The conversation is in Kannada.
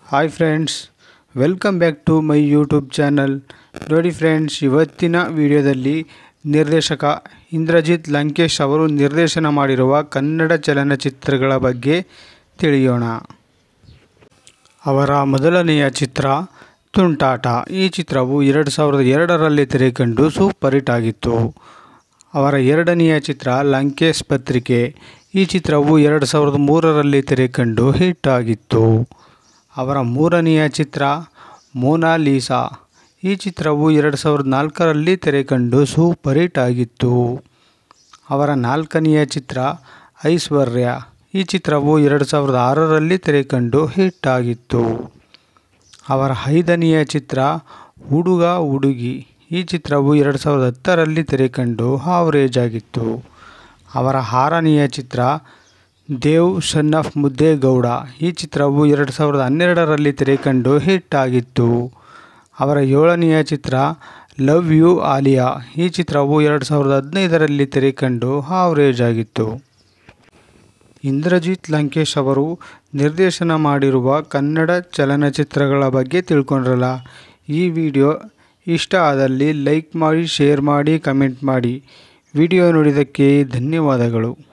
Hi friends, welcome back to my YouTube channel. ನೋಡಿ ಫ್ರೆಂಡ್ಸ್, ಇವತ್ತಿನ ವಿಡಿಯೋದಲ್ಲಿ ನಿರ್ದೇಶಕ ಇಂದ್ರಜಿತ್ ಲಂಕೇಶ್ ಅವರು ನಿರ್ದೇಶನ ಮಾಡಿರುವ ಕನ್ನಡ ಚಲನಚಿತ್ರಗಳ ಬಗ್ಗೆ ತಿಳಿಯೋಣ. ಅವರ ಮೊದಲನೆಯ ಚಿತ್ರ ತುಂಟಾಟ. ಈ ಚಿತ್ರವು 2002ರಲ್ಲಿ ತೆರೆಕಂಡು ಸೂಪರ್ ಹಿಟ್ ಆಗಿತ್ತು. ಅವರ ಎರಡನೆಯ ಚಿತ್ರ ಲಂಕೇಶ್ ಪತ್ರಿಕೆ. ಈ ಚಿತ್ರವು 2003ರಲ್ಲಿ ತೆರೆಕಂಡು ಹಿಟ್ ಆಗಿತ್ತು. ಅವರ ಮೂರನೆಯ ಚಿತ್ರ ಮೊನಾಲಿಸಾ. ಈ ಚಿತ್ರವು 2004ರಲ್ಲಿ ತೆರೆಕಂಡು ಸೂಪರ್ ಹಿಟ್ ಆಗಿತ್ತು. ಅವರ ನಾಲ್ಕನೆಯ ಚಿತ್ರ ಐಶ್ವರ್ಯ. ಈ ಚಿತ್ರವು 2006ರಲ್ಲಿ ತೆರೆಕಂಡು ಹಿಟ್ ಆಗಿತ್ತು. ಅವರ ಐದನೆಯ ಚಿತ್ರ ಹುಡುಗ ಹುಡುಗಿ. ಈ ಚಿತ್ರವು 2010ರಲ್ಲಿ ತೆರೆಕಂಡು ಆವರೇಜ್ ಆಗಿತ್ತು. ಅವರ ಆರನೆಯ ಚಿತ್ರ ದೇವ್ ಸನ್ ಆಫ್ ಮುದ್ದೇಗೌಡ. ಈ ಚಿತ್ರವು 2012ರಲ್ಲಿ ತೆರೆಕಂಡು ಹಿಟ್ ಆಗಿತ್ತು. ಅವರ ಏಳನೆಯ ಚಿತ್ರ ಲವ್ ಯು ಆಲಿಯಾ. ಈ ಚಿತ್ರವು 2015ರಲ್ಲಿ ತೆರೆಕಂಡು ಆವರೇಜ್ ಆಗಿತ್ತು. ಇಂದ್ರಜಿತ್ ಲಂಕೇಶ್ ಅವರು ನಿರ್ದೇಶನ ಮಾಡಿರುವ ಕನ್ನಡ ಚಲನಚಿತ್ರಗಳ ಬಗ್ಗೆ ತಿಳ್ಕೊಂಡ್ರಲ್ಲ. ಈ ವಿಡಿಯೋ ಇಷ್ಟ ಆದಲ್ಲಿ ಲೈಕ್ ಮಾಡಿ, ಶೇರ್ ಮಾಡಿ, ಕಮೆಂಟ್ ಮಾಡಿ. ವಿಡಿಯೋ ನೋಡಿದ್ದಕ್ಕೆ ಧನ್ಯವಾದಗಳು.